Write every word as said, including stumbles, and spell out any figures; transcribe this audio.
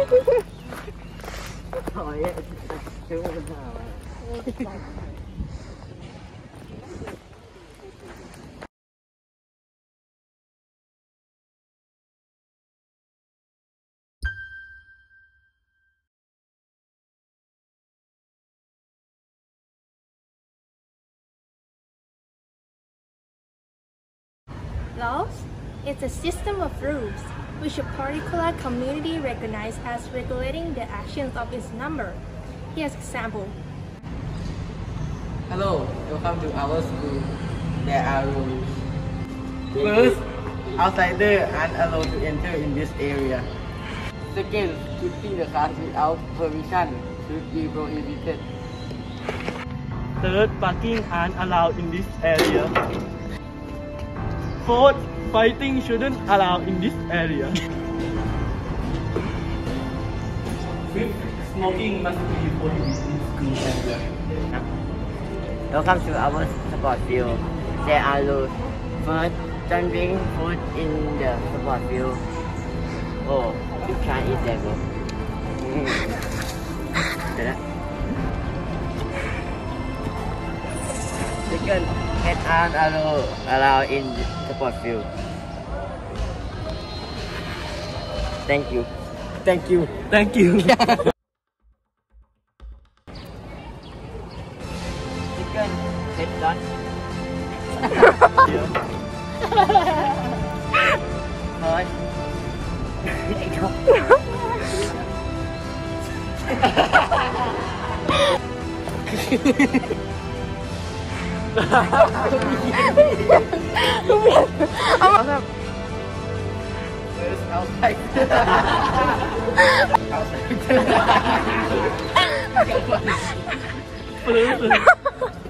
Thôi á, chưa có nào. Laws is a system of rules which a particular community recognizes as regulating the actions of its member. Here's an example. Hello, welcome to our school. There are rules. First, outsiders aren't allowed to enter in this area. Second, keeping the class without permission should be prohibited. Third, parking aren't allowed in this area. Fourth, fighting shouldn't allow in this area. Fifth, smoking must be prohibited in school area. Welcome to our sport field. There are rules. First, don't bring food in the sport field. Oh, you can't eat that one. Second, pets aren't allowed, allowed in the sport field. Thank you. Thank you. Thank you. Second, pets don't. Third, Where's outside? Outside.